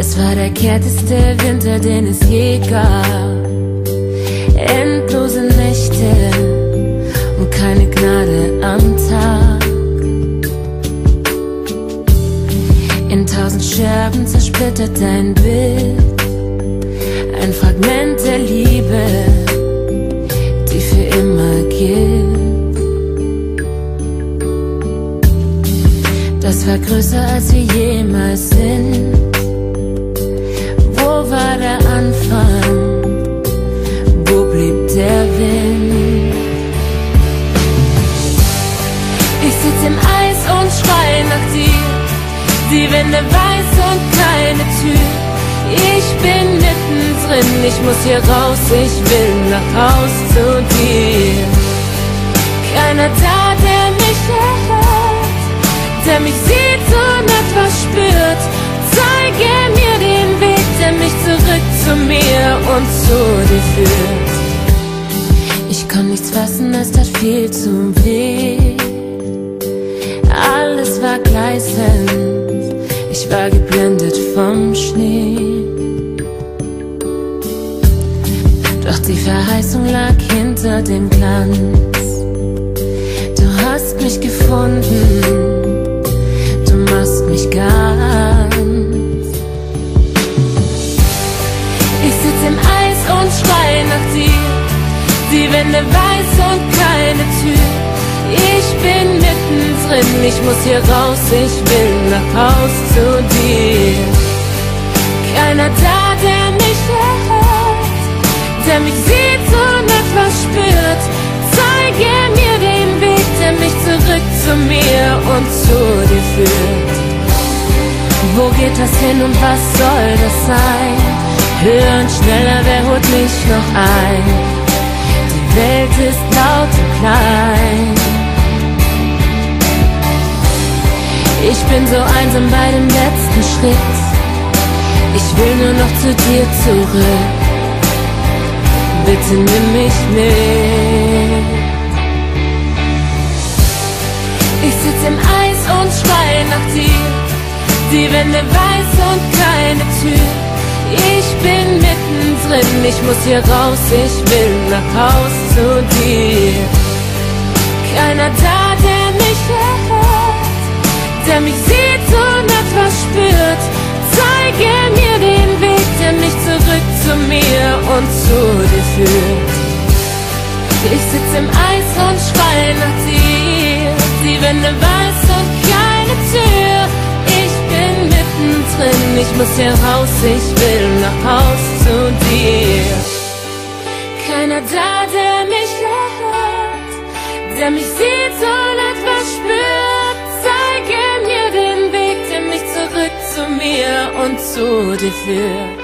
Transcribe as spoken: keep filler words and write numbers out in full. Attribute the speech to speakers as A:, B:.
A: Es war der kälteste Winter, den es je gab. Endlose Nächte und keine Gnade am Tag. In tausend Scherben zersplittert dein Bild, ein Fragment der Liebe, die für immer gilt. Das war größer als wir jemals sind. Wo war der Anfang? Wo blieb der Wind? Ich sitz im Eis und schrei nach dir, die Wände weiß und keine Tür. Ich bin mittendrin, ich muss hier raus, ich will nach Haus zu dir. Keiner da, der mich erhört, der mich sieht und etwas spürt. Zeige mir den Weg, der mich zurück zu mir und zu dir führt. Ich kann nichts fassen, es tat viel zu weh. Alles war gleißend, ich war geblendet vom Schnee. Doch die Verheißung lag hinter dem Glanz. Du hast mich gefunden, du machst mich ganz. Ich sitz im Eis und schrei nach dir, die Wände weiß und keine Tür. Ich bin mittendrin, ich muss hier raus, ich will nach Haus zu dir. Keiner da, der mich erhört, der mich sieht und etwas spürt. Zeige mir den Weg, der mich zurück zu mir und zu dir führt. Wo geht das hin und was soll das sein? Höher und schneller, wer holt mich noch ein? Die Welt ist laut und klein. Ich bin so einsam bei dem letzten Schritt. Ich will nur noch zu dir zurück. Bitte nimm mich mit. Ich sitz im Eis und schrei nach dir, die Wände weiß und keine Tür. Ich bin mittendrin, ich muss hier raus, ich will nach Haus zu dir. Keiner da, der mich erhört, der mich sieht und etwas spürt. Zeige mir den Weg, der mich zurück zu mir und zu dir führt. Ich sitz im Eis und schrei nach dir, die Wände weiß und keine Tür. Ich bin mittendrin, ich muss hier raus, ich will nach Haus zu dir. Keiner da, der mich erhört, der mich sieht und etwas spürt. Zeige mir den Weg, der mich zurück zu mir und zu dir führt.